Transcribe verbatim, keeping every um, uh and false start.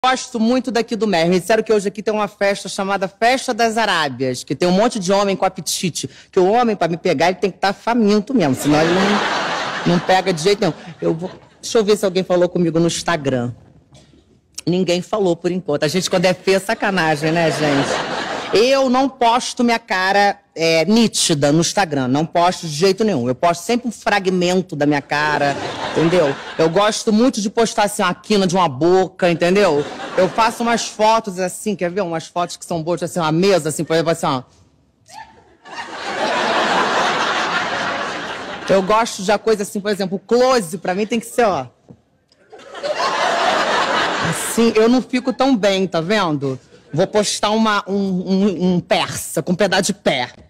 Gosto muito daqui do Mer. Me disseram que hoje aqui tem uma festa chamada Festa das Arábias, que tem um monte de homem com apetite. Que o homem, para me pegar, ele tem que estar faminto mesmo, senão ele não, não pega de jeito nenhum. Eu vou... Deixa eu ver se alguém falou comigo no Instagram. Ninguém falou por enquanto. A gente, quando é feia, é sacanagem, né, gente? Eu não posto minha cara é, nítida no Instagram. Não posto de jeito nenhum. Eu posto sempre um fragmento da minha cara, entendeu? Eu gosto muito de postar, assim, uma quina de uma boca, entendeu? Eu faço umas fotos, assim, quer ver? Umas fotos que são boas, assim, uma mesa, assim, por exemplo, assim, ó. Eu gosto de uma coisa assim, por exemplo, o close, pra mim, tem que ser, ó. Assim, eu não fico tão bem, tá vendo? Vou postar uma, um, um, um persa com um pedaço de pé.